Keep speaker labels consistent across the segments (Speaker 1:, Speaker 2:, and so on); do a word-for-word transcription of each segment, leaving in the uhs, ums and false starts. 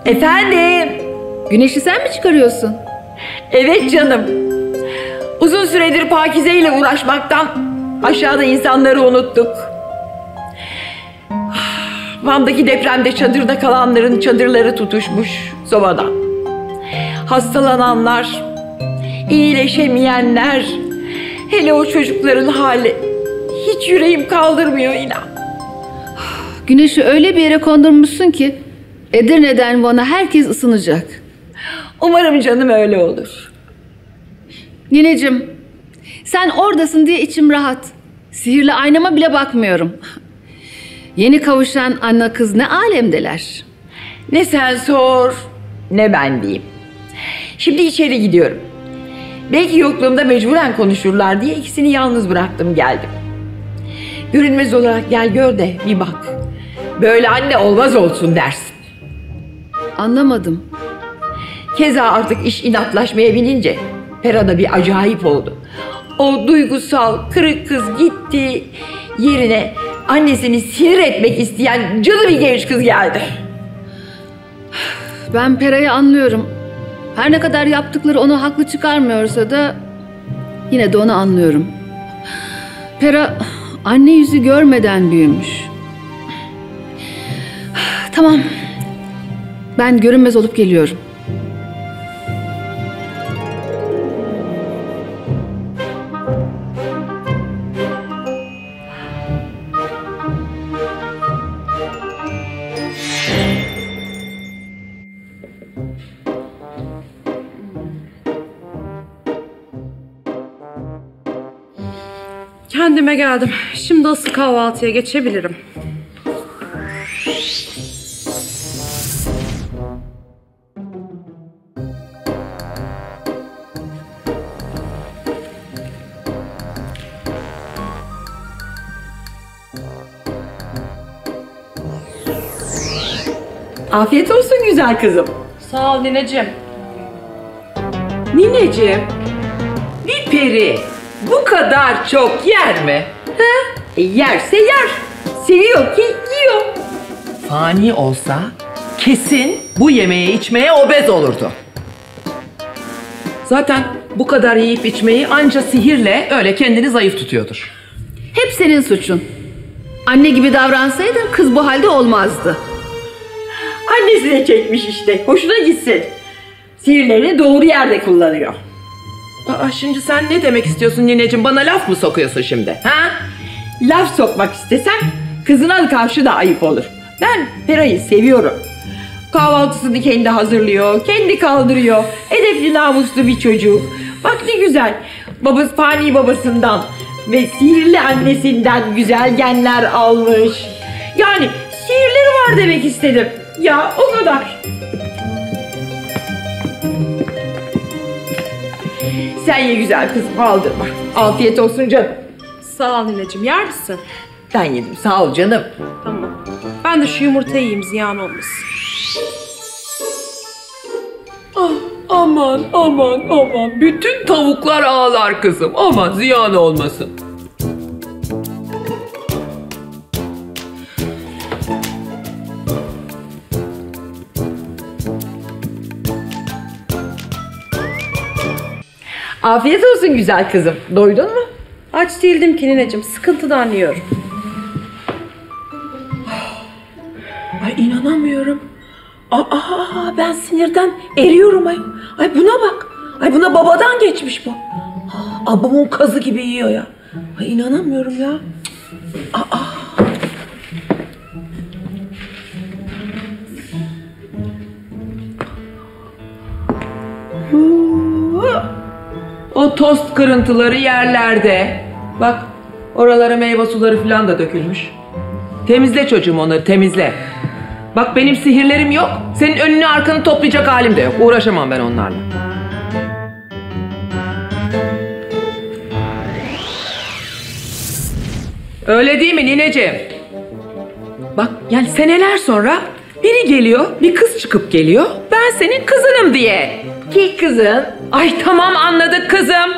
Speaker 1: Efendim?
Speaker 2: Güneşi sen mi çıkarıyorsun?
Speaker 1: Evet canım. Uzun süredir Pakize ile uğraşmaktan aşağıda insanları unuttuk. Van'daki depremde çadırda kalanların çadırları tutuşmuş sobadan. Hastalananlar, iyileşemeyenler, hele o çocukların hali hiç yüreğim kaldırmıyor inan.
Speaker 2: Güneşi öyle bir yere kondurmuşsun ki Edirne'den Van'a herkes ısınacak.
Speaker 1: Umarım canım öyle olur.
Speaker 2: Nineciğim, sen oradasın diye içim rahat. Sihirli aynama bile bakmıyorum. Yeni kavuşan anne kız ne alemdeler.
Speaker 1: Ne sen sor, ne ben diyeyim. Şimdi içeri gidiyorum. Belki yokluğumda mecburen konuşurlar diye ikisini yalnız bıraktım geldim. Görünmez olarak gel gör de bir bak. Böyle anne olmaz olsun dersin.
Speaker 2: Anlamadım.
Speaker 1: Keza artık iş inatlaşmaya binince Pera da bir acayip oldu. O duygusal kırık kız gitti, yerine annesini sinir etmek isteyen canı bir genç kız geldi.
Speaker 2: Ben Pera'yı anlıyorum. Her ne kadar yaptıkları onu haklı çıkarmıyorsa da yine de onu anlıyorum. Pera anne yüzü görmeden büyümüş. Tamam. Ben görünmez olup geliyorum.
Speaker 3: Kendime geldim. Şimdi asıl kahvaltıya geçebilirim.
Speaker 1: Afiyet olsun güzel kızım.
Speaker 3: Sağ ol nineciğim.
Speaker 4: Nineciğim, bir peri bu kadar çok yer mi?
Speaker 1: Ha? E, yerse yer. Seviyor ki yiyor.
Speaker 4: Fani olsa kesin bu yemeğe içmeye obez olurdu. Zaten bu kadar yiyip içmeyi anca sihirle öyle kendini zayıf tutuyordur.
Speaker 2: Hep senin suçun. Anne gibi davransaydın kız bu halde olmazdı.
Speaker 1: Annesine çekmiş işte. Hoşuna gitsin. Sihirlerini doğru yerde kullanıyor.
Speaker 4: Aa, şimdi sen ne demek istiyorsun nineciğim? Bana laf mı sokuyorsun şimdi? Ha?
Speaker 1: Laf sokmak istesem kızına karşı da ayıp olur. Ben Pera'yı seviyorum. Kahvaltısını kendi hazırlıyor, kendi kaldırıyor. Edepli namuslu bir çocuk. Bak ne güzel. Babası fani babasından ve sihirli annesinden güzel genler almış. Yani sihirleri var demek istedim. Ya o kadar. Sen ye güzel kızım, aldırma. Afiyet olsun canım.
Speaker 3: Sağ ol nineciğim. Yer misin?
Speaker 1: Ben yedim, sağ ol canım.
Speaker 3: Tamam. Ben de şu yumurtayı yiyeyim, ziyan olmasın.
Speaker 4: Ah, aman aman aman. Bütün tavuklar ağlar kızım. Aman ziyan olmasın.
Speaker 1: Afiyet olsun güzel kızım. Doydun mu?
Speaker 3: Aç değildim ki nineciğim. Sıkıntıdan yiyorum.
Speaker 4: Ay inanamıyorum. Aa, ben sinirden eriyorum ay. Ay buna bak. Ay buna babadan geçmiş bu. Aa, abamın kazı gibi yiyor ya. Ay inanamıyorum ya. Aa. O tost kırıntıları yerlerde. Bak oralara meyve suları falan da dökülmüş. Temizle çocuğum onları, temizle. Bak benim sihirlerim yok. Senin önünü arkanı toplayacak halim de yok. Uğraşamam ben onlarla. Öyle değil mi nineciğim? Bak yani seneler sonra biri geliyor, bir kız çıkıp geliyor. Ben senin kızınım diye.
Speaker 1: Ki kızın.
Speaker 4: Ay tamam anladık kızım.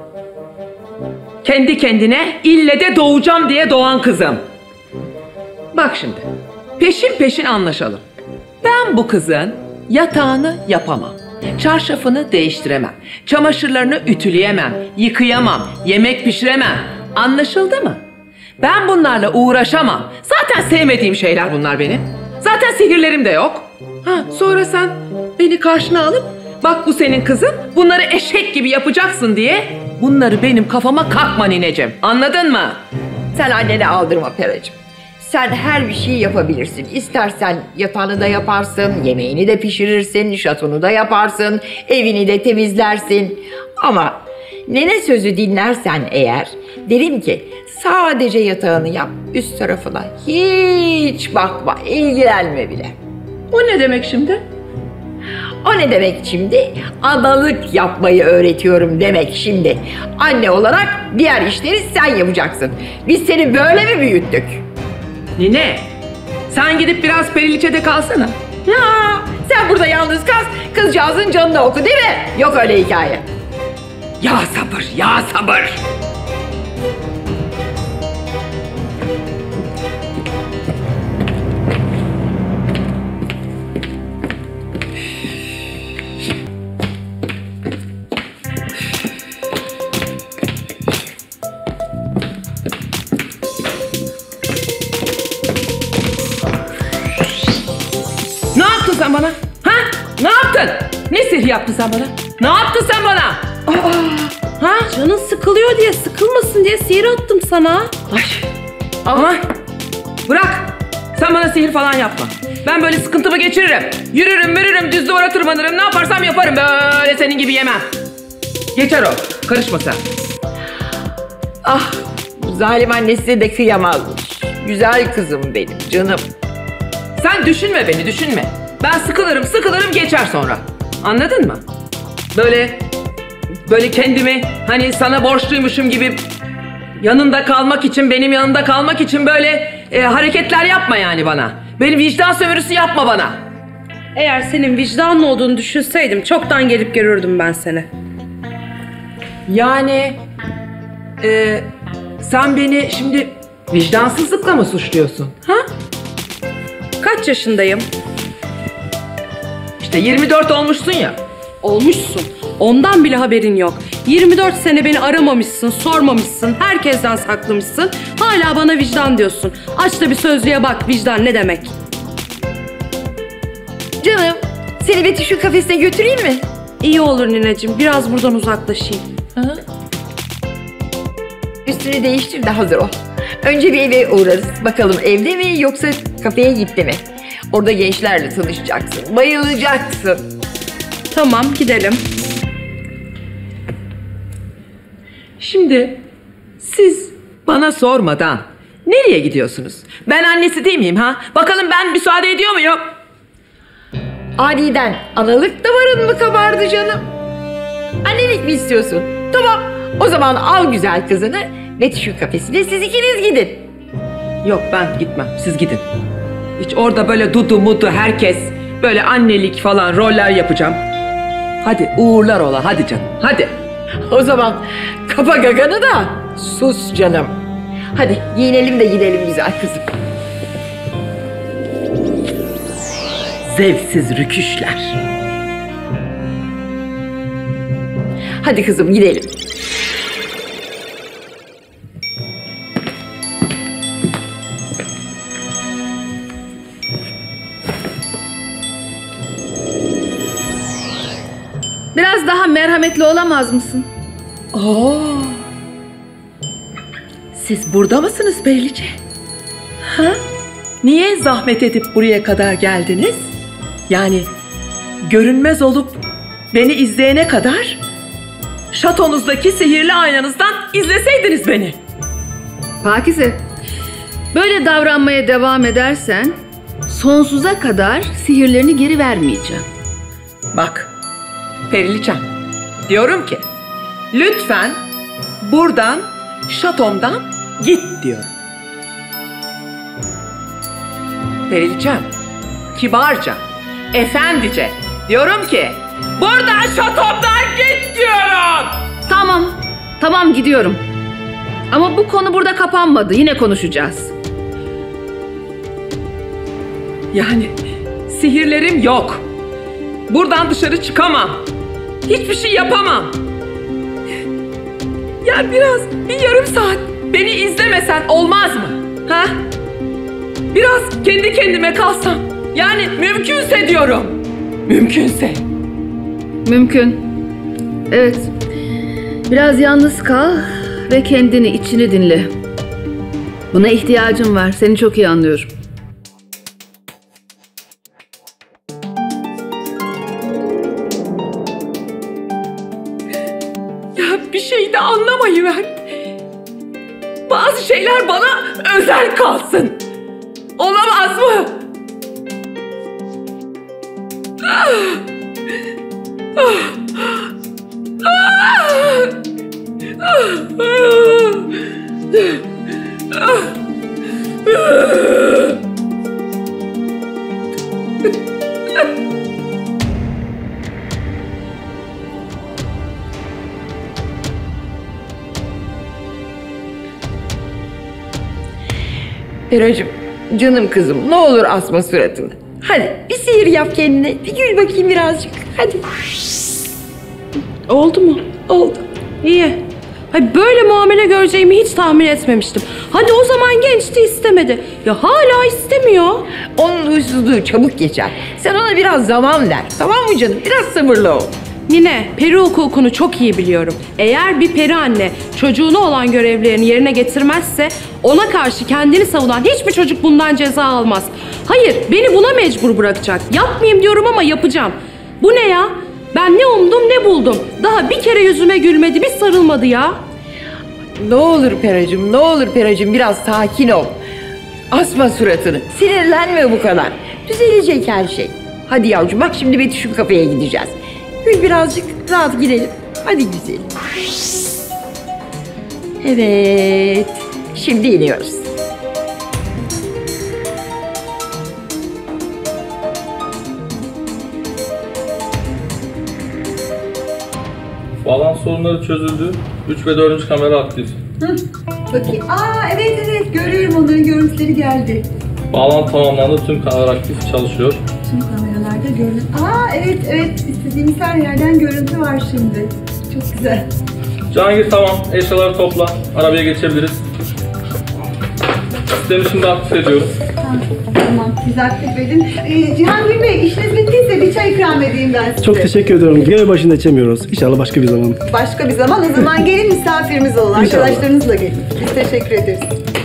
Speaker 4: Kendi kendine ille de doğacağım diye doğan kızım. Bak şimdi peşin peşin anlaşalım. Ben bu kızın yatağını yapamam. Çarşafını değiştiremem. Çamaşırlarını ütüleyemem. Yıkayamam. Yemek pişiremem. Anlaşıldı mı? Ben bunlarla uğraşamam. Zaten sevmediğim şeyler bunlar benim. Zaten sihirlerim de yok. Ha, sonra sen beni karşına alıp bak bu senin kızın, bunları eşek gibi yapacaksın diye bunları benim kafama kakma nineciğim. Anladın mı?
Speaker 1: Sen annene aldırma Peracığım. Sen her bir şeyi yapabilirsin. İstersen yatağını da yaparsın, yemeğini de pişirirsin, şatonu da yaparsın, evini de temizlersin. Ama nene sözü dinlersen eğer, derim ki sadece yatağını yap, üst tarafına hiç bakma, ilgilenme bile.
Speaker 4: O ne demek şimdi?
Speaker 1: O ne demek şimdi? Analık yapmayı öğretiyorum demek şimdi. Anne olarak diğer işleri sen yapacaksın. Biz seni böyle mi büyüttük?
Speaker 4: Nine, sen gidip biraz Periliçe'de kalsana.
Speaker 1: Ya, sen burada yalnız kal, kızcağızın canını oku değil mi? Yok öyle hikaye.
Speaker 4: Ya sabır, ya sabır. Ne yaptın sen bana? Ha? Ne yaptın? Ne sihir yaptın sen bana? Ne yaptın sen bana?
Speaker 3: Aa,
Speaker 4: Ha?
Speaker 3: canın sıkılıyor diye, sıkılmasın diye sihir attım sana.
Speaker 4: Ay. Ama bırak. Sen bana sihir falan yapma. Ben böyle sıkıntımı geçiririm. Yürürüm, mürürüm, düz duvara tırmanırım. Ne yaparsam yaparım. Böyle senin gibi yemem. Geçer o. Karışma sen.
Speaker 1: Ah, zalim annesi de kıyamazmış. Güzel kızım benim, canım.
Speaker 4: Sen düşünme beni, düşünme. Ben sıkılırım, sıkılırım geçer sonra. Anladın mı? Böyle, böyle kendimi hani sana borçluymuşum gibi yanında kalmak için, benim yanımda kalmak için böyle e, hareketler yapma yani bana. Beni vicdan sömürüsü yapma bana.
Speaker 3: Eğer senin vicdanlı olduğunu düşünseydim çoktan gelip görürdüm ben seni.
Speaker 4: Yani e, sen beni şimdi vicdansızlıkla mı suçluyorsun? Ha?
Speaker 3: Kaç yaşındayım?
Speaker 4: İşte yirmi dört olmuşsun ya.
Speaker 3: Olmuşsun. Ondan bile haberin yok. yirmi dört sene beni aramamışsın, sormamışsın, herkesten saklamışsın. Hala bana vicdan diyorsun. Aç da bir sözlüğe bak, vicdan ne demek?
Speaker 1: Canım, seni Betty şu kafesine götüreyim mi?
Speaker 3: İyi olur nineciğim, biraz buradan uzaklaşayım.
Speaker 4: Hı?
Speaker 1: Üstünü değiştir de hazır ol. Önce bir eve uğrarız. Bakalım evde mi yoksa kafeye gitti mi? Orada gençlerle tanışacaksın. Bayılacaksın.
Speaker 3: Tamam, gidelim.
Speaker 4: Şimdi siz bana sormadan nereye gidiyorsunuz? Ben annesi değil miyim ha? Bakalım ben müsaade ediyor muyum?
Speaker 1: Aniden analık damarın mı kabardı canım? Annelik mi istiyorsun? Tamam. O zaman al güzel kızını Betty şu kafesine, siz ikiniz gidin.
Speaker 4: Yok ben gitmem. Siz gidin. Hiç orada böyle dudu mudu herkes böyle annelik falan roller yapacağım. Hadi uğurlar ola hadi canım hadi.
Speaker 1: O zaman kapa gaganı da sus canım. Hadi giyinelim de gidelim güzel kızım.
Speaker 4: Zevksiz rüküşler.
Speaker 1: Hadi kızım gidelim.
Speaker 2: Biraz daha merhametli olamaz mısın?
Speaker 4: Oo. Siz burada mısınız Periliçe? Ha? Niye zahmet edip buraya kadar geldiniz? Yani görünmez olup beni izleyene kadar şatonuzdaki sihirli aynanızdan izleseydiniz beni.
Speaker 2: Pakize, böyle davranmaya devam edersen sonsuza kadar sihirlerini geri vermeyeceğim.
Speaker 4: Bak Periliçem, diyorum ki lütfen buradan şatomdan git diyorum. Periliçem, kibarca, efendice diyorum ki buradan şatomdan git diyorum.
Speaker 2: Tamam, tamam gidiyorum. Ama bu konu burada kapanmadı. Yine konuşacağız.
Speaker 4: Yani sihirlerim yok. Buradan dışarı çıkamam. Hiçbir şey yapamam. Ya biraz, bir yarım saat beni izlemesen olmaz mı? Ha? Biraz kendi kendime kalsam. Yani mümkünse diyorum. Mümkünse.
Speaker 2: Mümkün. Evet. Biraz yalnız kal ve kendini, içini dinle. Buna ihtiyacım var. Seni çok iyi anlıyorum.
Speaker 4: Ya bir şey de anlamayıver. Bazı şeyler bana özel kalsın. Olamaz mı? Ah! Ah! Ah! Ah! Ah!
Speaker 1: Peracığım, canım kızım, ne olur asma suratını. Hadi bir sihir yap kendine. Bir gül bakayım birazcık. Hadi.
Speaker 3: Oldu mu?
Speaker 1: Oldu.
Speaker 3: İyi. Ay böyle muamele göreceğimi hiç tahmin etmemiştim. Hadi o zaman gençti, istemedi. Ya hala istemiyor.
Speaker 1: Onun huysuzluğu çabuk geçer. Sen ona biraz zaman ver. Tamam mı canım? Biraz sabırlı ol.
Speaker 3: Nine, peri hukukunu çok iyi biliyorum. Eğer bir peri anne çocuğuna olan görevlerini yerine getirmezse ona karşı kendini savunan hiçbir çocuk bundan ceza almaz. Hayır, beni buna mecbur bırakacak. Yapmayayım diyorum ama yapacağım. Bu ne ya? Ben ne umdum ne buldum. Daha bir kere yüzüme gülmedi, bir sarılmadı ya.
Speaker 1: Ne olur Peracığım, ne olur Peracığım, biraz sakin ol. Asma suratını. Sinirlenme bu kadar. Düzelecek her şey. Hadi yavrucuğum, bak şimdi Betüş'ün kafeye gideceğiz. Gül birazcık, rahat girelim. Hadi güzelim. Evet. Şimdi iniyoruz.
Speaker 5: Bağlantı sorunları çözüldü. üç ve dördüncü kamera aktif.
Speaker 6: Hı, bakayım. Aa evet evet görüyorum, onların görüntüleri geldi.
Speaker 5: Bağlantı tamamlandı. Tüm kamera aktif çalışıyor.
Speaker 6: Tüm kameralarda görüntü. Aa evet evet, istediğimiz her yerden görüntü var şimdi. Çok güzel.
Speaker 5: Cihangir tamam. Eşyaları topla. Arabaya geçebiliriz. Sistemi şimdi aktif ediyorum.
Speaker 6: Tamam, tamam siz aktif edin. Ee, Cihangir Bey, işiniz bittiyse bir çay ikram edeyim ben size.
Speaker 7: Çok teşekkür ediyorum. Görev başında içemiyoruz. İnşallah başka bir zaman.
Speaker 6: Başka bir zaman, o zaman gelin misafirimiz olun.
Speaker 7: İnşallah.
Speaker 6: Arkadaşlarınızla gelin. Biz teşekkür ederiz.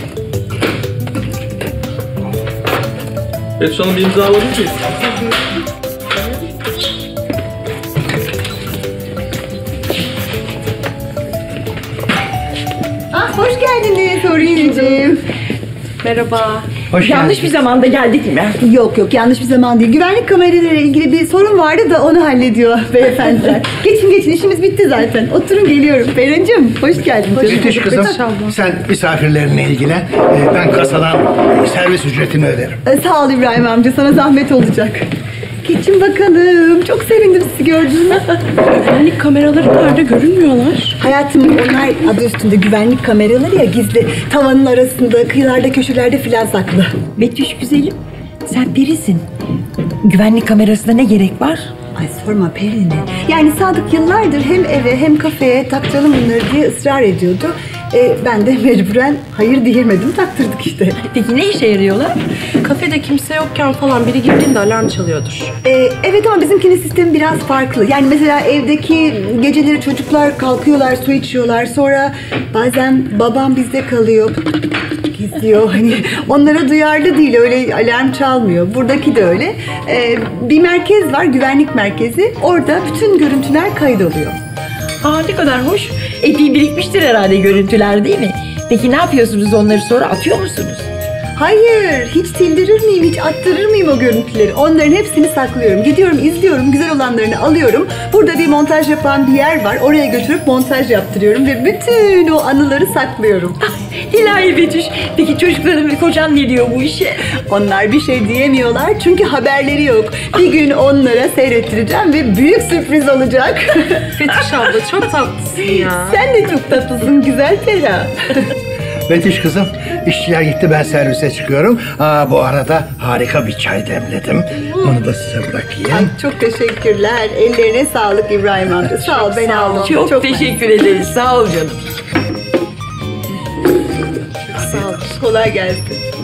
Speaker 5: Betüş Hanım bir imza alabilir miyiz?
Speaker 6: Ah hoş geldiniz Oriyeciğim.
Speaker 3: Merhaba.
Speaker 7: Hoş
Speaker 1: Yanlış bir zamanda geldik mi?
Speaker 6: Yok yok, yanlış bir zaman değil. Güvenlik kameralarıyla ilgili bir sorun vardı da onu hallediyor beyefendiler. Geçin geçin, işimiz bitti zaten. Oturun, geliyorum. Berincim hoş geldin. Hoş
Speaker 8: Betüş kızım, sen misafirlerine ilgilen. Ee, Ben kasadan servis ücretini öderim.
Speaker 6: Ee, Sağ ol İbrahim amca, sana zahmet olacak. Geçin bakalım. Çok sevindim sizi gördüğüme.
Speaker 3: Güvenlik kameraları nerede, görünmüyorlar?
Speaker 6: Hayatım, onlar adı üstünde güvenlik kameraları ya, gizli. Tavanın arasında, kıyılarda, köşelerde filan saklı.
Speaker 1: Betüş güzelim, sen perisin. Güvenlik kamerasına ne gerek var?
Speaker 6: Ay sorma Perine. Yani Sadık yıllardır hem eve hem kafeye taktıralım bunları diye ısrar ediyordu. Ee, ben de mecburen hayır diyemedim, taktırdık işte.
Speaker 1: Peki ne işe yarıyorlar?
Speaker 3: Kafede kimse yokken falan biri girdiğinde alarm çalıyordur.
Speaker 6: Ee, evet ama bizimkinin sistemi biraz farklı. Yani mesela evdeki geceleri çocuklar kalkıyorlar, su içiyorlar. Sonra bazen babam bizde kalıyor, gizliyor. Hani onlara duyarlı değil, öyle alarm çalmıyor. Buradaki de öyle. Ee, bir merkez var, güvenlik merkezi. Orada bütün görüntüler kaydoluyor.
Speaker 1: Aa ne kadar hoş. Epey birikmiştir herhalde görüntüler, değil mi? Peki ne yapıyorsunuz onları, sonra atıyor musunuz?
Speaker 6: Hayır, hiç sildirir miyim, hiç attırır mıyım o görüntüleri? Onların hepsini saklıyorum. Gidiyorum, izliyorum, güzel olanlarını alıyorum. Burada bir montaj yapan bir yer var. Oraya götürüp montaj yaptırıyorum ve bütün o anıları saklıyorum.
Speaker 1: İlahi Betüş. Peki çocukların ve kocan ne diyor bu işe?
Speaker 6: Onlar bir şey diyemiyorlar çünkü haberleri yok. Bir gün onlara seyrettireceğim ve büyük sürpriz olacak.
Speaker 3: Betüş abla çok tatlısın ya.
Speaker 6: Sen de çok tatlısın güzel Pera.
Speaker 8: Betüş kızım, işçiler gitti, ben servise çıkıyorum. Aa, bu arada harika bir çay demledim. Onu da size bırakayım.
Speaker 6: Ay, çok teşekkürler. Ellerine sağlık İbrahim amca. Sağ ol, ben aldım.
Speaker 1: Çok, teşekkür ederiz. Sağ ol canım.
Speaker 6: Sağ ol. Kolay gelsin.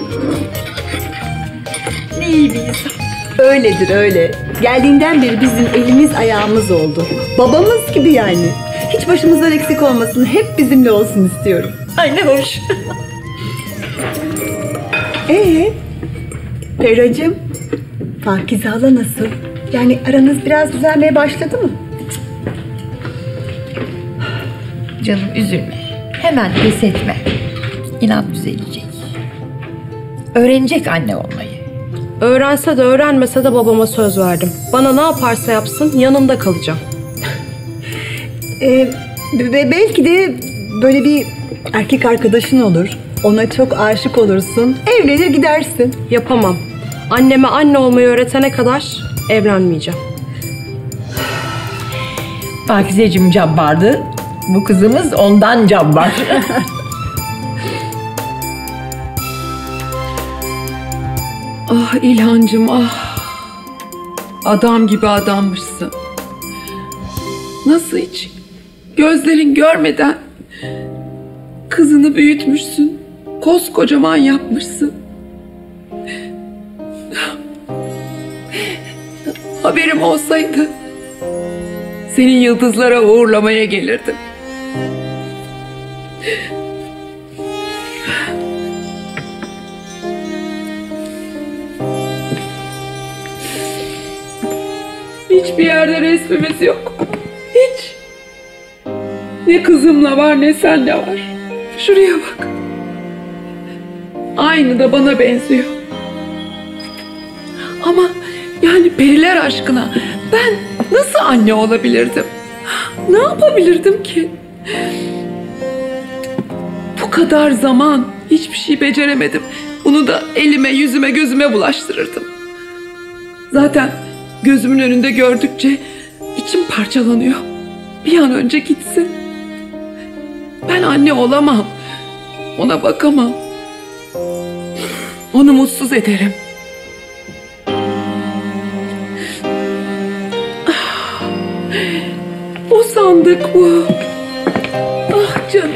Speaker 1: Ne iyi bir insan.
Speaker 6: Öyledir öyle. Geldiğinden beri bizim elimiz ayağımız oldu. Babamız gibi yani. Hiç başımızdan eksik olmasın. Hep bizimle olsun istiyorum.
Speaker 1: Ay ne hoş.
Speaker 6: Ee, Peracığım, Pakize hala nasıl? Yani aranız biraz düzelmeye başladı mı?
Speaker 9: Canım üzülme. Hemen pes etme. İnan düzelecek. Öğrenecek anne olmayı.
Speaker 3: Öğrense de öğrenmese de babama söz verdim. Bana ne yaparsa yapsın yanında kalacağım.
Speaker 6: Ee, ve belki de böyle bir erkek arkadaşın olur. Ona çok aşık olursun. Evlenir gidersin.
Speaker 3: Yapamam. Anneme anne olmayı öğretene kadar evlenmeyeceğim.
Speaker 1: Pakizeciğim cabbardı. Bu kızımız ondan cabbar.
Speaker 4: Ah İlhancığım ah. Adam gibi adammışsın. Nasıl hiç gözlerin görmeden kızını büyütmüşsün. Koskocaman yapmışsın. Haberim olsaydı senin yıldızlara uğurlamaya gelirdim. Hiçbir yerde resmimiz yok. Hiç. Ne kızımla var ne senle var. Şuraya bak. Aynı da bana benziyor. Ama yani periler aşkına ben nasıl anne olabilirdim? Ne yapabilirdim ki? Bu kadar zaman hiçbir şey beceremedim. Bunu da elime, yüzüme, gözüme bulaştırırdım. Zaten gözümün önünde gördükçe içim parçalanıyor. Bir an önce gitsin. Ben anne olamam. Ona bakamam. Onu mutsuz ederim. O sandık bu. Ah canım.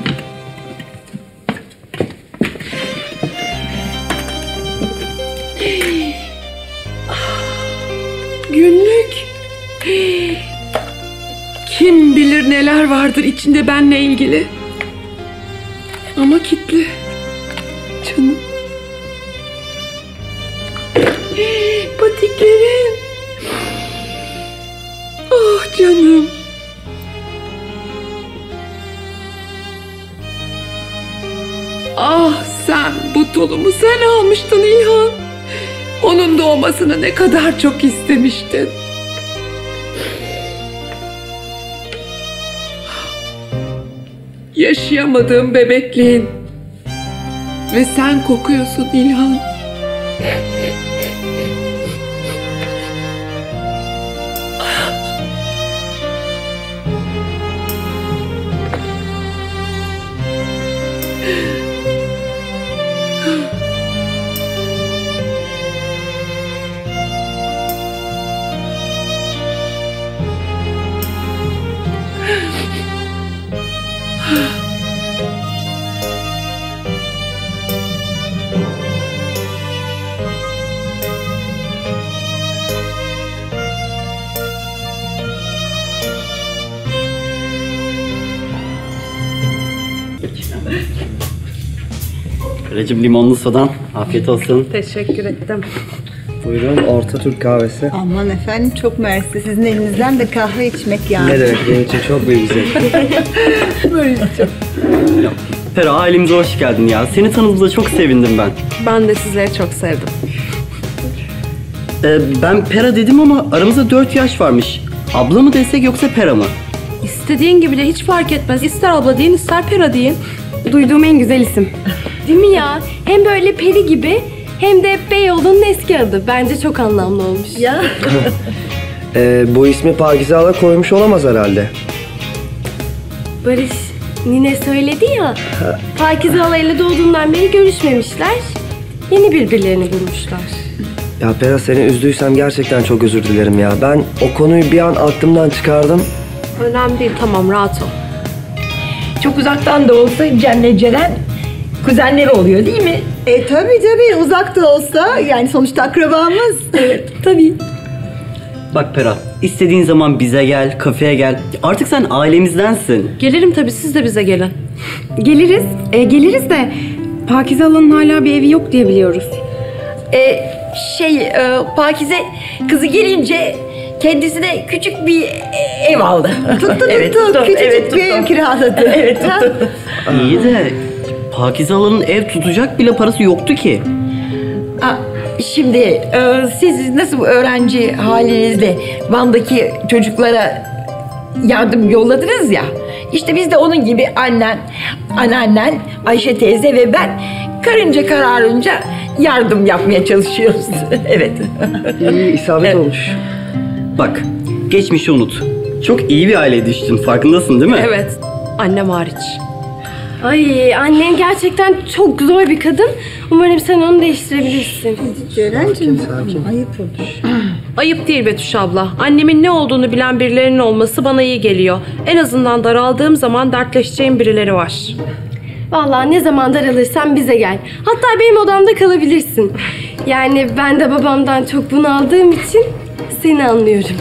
Speaker 4: Günlük. Kim bilir neler vardır içinde benle ilgili. Ama kilitli. Canım. Patiklerin. Oh canım. Ah sen bu tulumu sen almıştın İlhan. Onun doğmasını ne kadar çok istemiştin. Yaşayamadığım bebekliğin. Ve sen kokuyorsun İlhan.
Speaker 10: Recep limonlu sodan. Afiyet olsun.
Speaker 3: Teşekkür ettim.
Speaker 7: Buyurun, Orta Türk kahvesi.
Speaker 6: Aman efendim çok mersi. Sizin elinizden de kahve içmek yani.
Speaker 7: Ne demek, benim için çok büyük zevk.
Speaker 6: Böyle çok.
Speaker 10: Pera, ailemize hoş geldin ya. Seni tanıdığımda çok sevindim ben.
Speaker 3: Ben de sizleri çok sevdim.
Speaker 10: Ee, ben Pera dedim ama aramızda dört yaş varmış. Abla mı desek yoksa Pera mı?
Speaker 3: İstediğin gibi de hiç fark etmez. İster abla deyin ister Pera deyin.
Speaker 11: Duyduğum en güzel isim. Değil mi ya? Hem böyle peri gibi hem de Beyoğlu'nun eski adı. Bence çok anlamlı olmuş.
Speaker 6: Ya.
Speaker 7: Ee, bu ismi Pakize Hala koymuş olamaz herhalde.
Speaker 11: Barış, Nine söyledi ya. Pakize halayla doğduğundan beri görüşmemişler. Yeni birbirlerini bulmuşlar.
Speaker 10: Ya Pera, seni üzdüysem gerçekten çok özür dilerim ya. Ben o konuyu bir an aklımdan çıkardım.
Speaker 3: Önemli değil, tamam, rahat ol.
Speaker 9: Çok uzaktan da olsa Cem'le Ceren kuzenleri oluyor değil mi?
Speaker 6: E tabii tabii, uzakta olsa yani sonuçta akrabamız.
Speaker 9: Evet tabii.
Speaker 10: Bak Pera, istediğin zaman bize gel, kafeye gel. Artık sen ailemizdensin.
Speaker 3: Gelirim tabii, siz de bize gelin.
Speaker 12: Geliriz, e, geliriz de Pakize Hala'nın hala bir evi yok diye biliyoruz.
Speaker 9: Ee, şey e, Pakize kızı gelince kendisine küçük bir ev aldı.
Speaker 6: Tuttu
Speaker 9: Evet,
Speaker 6: tuttu,
Speaker 9: tuttu.
Speaker 6: küçücük
Speaker 9: Evet,
Speaker 6: bir ev
Speaker 9: tuttu.
Speaker 6: kiraladı.
Speaker 9: Evet tuttu.
Speaker 10: İyi de Pakize Hala'nın ev tutacak bile parası yoktu ki.
Speaker 9: Aa, şimdi e, siz nasıl bu öğrenci halinizle Van'daki çocuklara yardım yolladınız ya. İşte biz de onun gibi annen, anneannen, Ayşe teyze ve ben karınca kararınca yardım yapmaya çalışıyoruz. Evet.
Speaker 10: İyi, isabet
Speaker 9: Evet.
Speaker 10: olmuş. Bak, geçmişi unut. Çok iyi bir aile düştün, farkındasın değil mi?
Speaker 3: Evet, annem hariç.
Speaker 11: Ay annen gerçekten çok zor bir kadın. Umarım sen onu değiştirebilirsin.
Speaker 6: Ceren'cim, ayıp olur.
Speaker 3: Ayıp değil Betüş abla. Annemin ne olduğunu bilen birilerinin olması bana iyi geliyor. En azından daraldığım zaman dertleşeceğim birileri var.
Speaker 11: Vallahi ne zaman daralırsan bize gel. Hatta benim odamda kalabilirsin. Yani ben de babamdan çok bunaldığım için seni anlıyorum.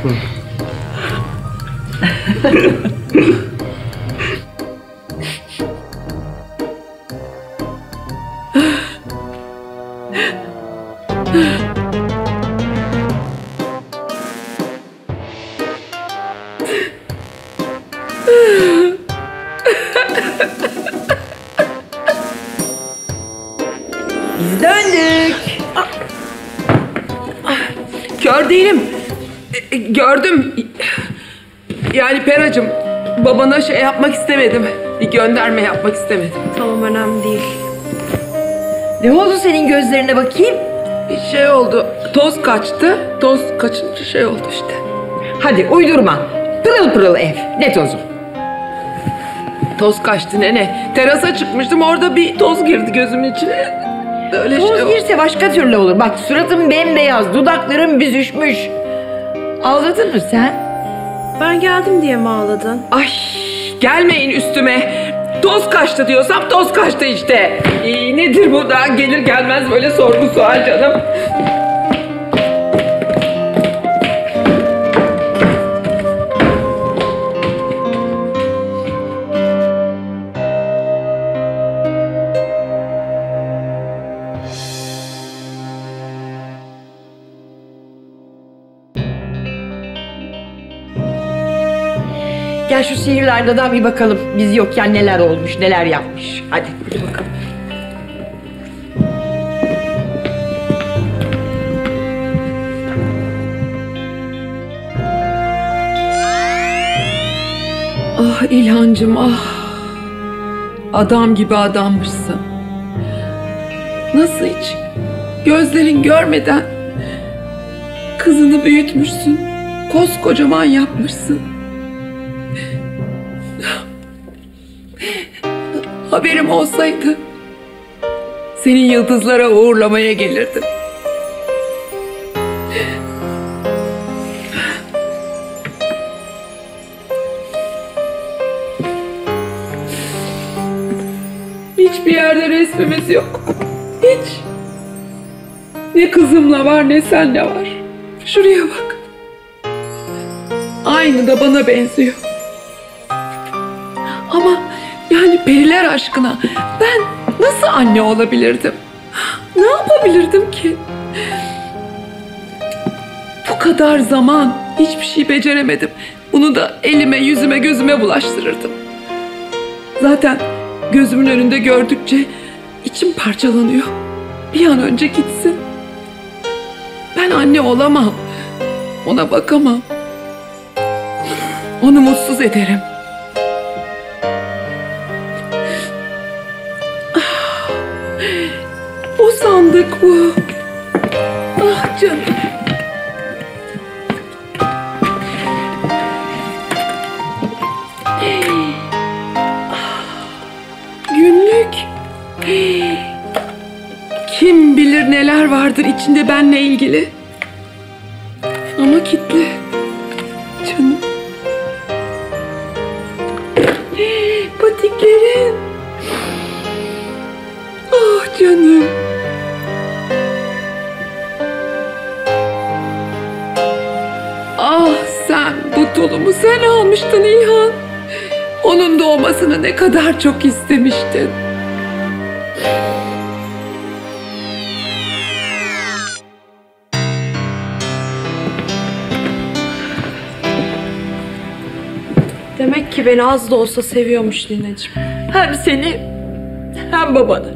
Speaker 4: Biz döndük. Ah. Ah. Kör değilim. E, e, gördüm. Yani Peracığım, babana şey yapmak istemedim. Bir gönderme yapmak istemedim.
Speaker 3: Tamam, önemli değil.
Speaker 9: Ne oldu senin gözlerine bakayım?
Speaker 4: Bir şey oldu. Toz kaçtı. Toz kaçınca şey oldu işte.
Speaker 9: Hadi uydurma. Pırıl pırıl ev. Ne tozu?
Speaker 4: Toz kaçtı nene. Terasa çıkmıştım, orada bir toz girdi gözümün içine. Öyle
Speaker 9: Toz
Speaker 4: şey oldu.
Speaker 9: girse başka türlü olur. Bak suratım bembeyaz, dudaklarım büzüşmüş. Ağladın mı sen?
Speaker 3: Ben geldim diye mi ağladın?
Speaker 4: Ay gelmeyin üstüme. Toz kaçtı diyorsam toz kaçtı işte. Ee, nedir bu da gelir gelmez böyle sorgu sual canım.
Speaker 9: Gel şu sihirli aynadan bir bakalım. Biz yokken neler olmuş, neler yapmış. Hadi, hadi bakalım.
Speaker 4: Ah İlhancığım ah. Adam gibi adammışsın. Nasıl hiç gözlerin görmeden kızını büyütmüşsün. Koskocaman yapmışsın. Haberim olsaydı senin yıldızlara uğurlamaya gelirdim. Hiçbir yerde resmimiz yok. Hiç. Ne kızımla var ne senle var. Şuraya bak. Aynı da bana benziyor. Ama yani periler aşkına ben nasıl anne olabilirdim? Ne yapabilirdim ki? Bu kadar zaman hiçbir şey beceremedim. Bunu da elime, yüzüme, gözüme bulaştırırdım. Zaten gözümün önünde gördükçe içim parçalanıyor. Bir an önce gitsin. Ben anne olamam. Ona bakamam. Onu mutsuz ederim. O sandık bu. Ah canım. Ah. içinde benle ilgili. Ama kilitli. Canım. Patiklerin. Ah canım. Ah sen bu tulumu sen almıştın İlhan. Onun doğmasını ne kadar çok istemiştin.
Speaker 3: Demek ki beni az da olsa seviyormuş Lina'cığım.
Speaker 1: Hem seni hem babanı.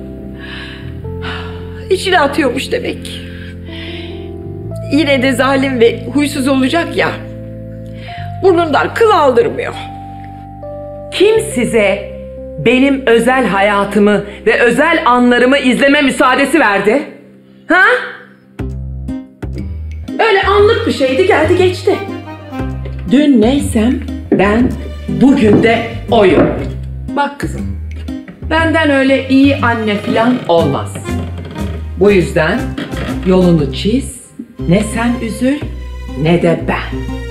Speaker 1: İçine atıyormuş demek. Yine de zalim ve huysuz olacak ya. Burnundan kıl aldırmıyor.
Speaker 4: Kim size benim özel hayatımı ve özel anlarımı izleme müsaadesi verdi? Ha? Öyle anlık bir şeydi, geldi geçti. Dün neysem ben bugün de oyum. Bak kızım, benden öyle iyi anne falan olmaz. Bu yüzden yolunu çiz, ne sen üzül ne de ben.